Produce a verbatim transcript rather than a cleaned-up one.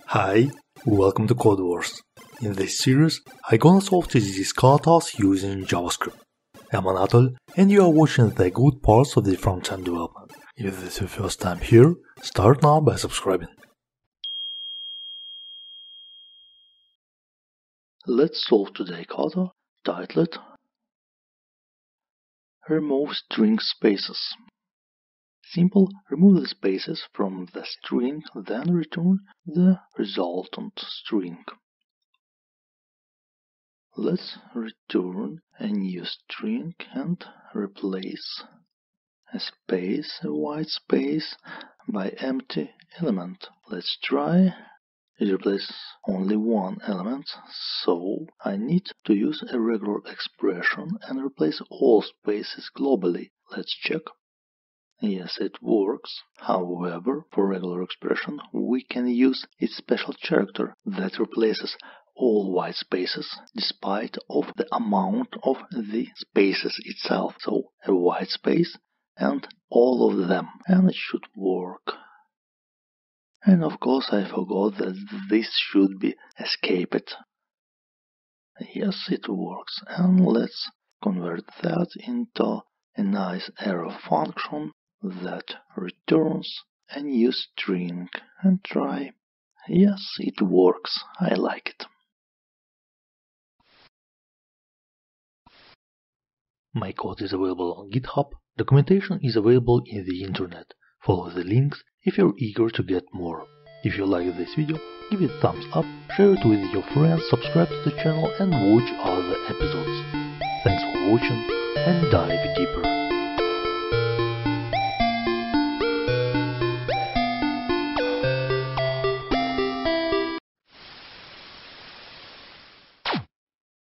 Hi, welcome to Codewars. In this series, I'm gonna solve T D D's katas using JavaScript. I'm Anatol, and you are watching the good parts of the front-end development. If this is your first time here, start now by subscribing. Let's solve today's kata titled Remove string spaces. Simple, remove the spaces from the string, then return the resultant string. Let's return a new string and replace a space, a white space, by empty element. Let's try. It replaces only one element, so I need to use a regular expression and replace all spaces globally. Let's check. Yes, it works. However, for regular expression, we can use its special character that replaces all white spaces despite of the amount of the spaces itself. So a white space and all of them, and it should work. And of course I forgot that this should be escaped. Yes, it works. And let's convert that into a nice arrow function that returns a new string and try. Yes, it works. I like it. My code is available on GitHub. Documentation is available in the internet. Follow the links if you're eager to get more. If you like this video, give it a thumbs up, share it with your friends, subscribe to the channel and watch other episodes. Thanks for watching and dive deeper.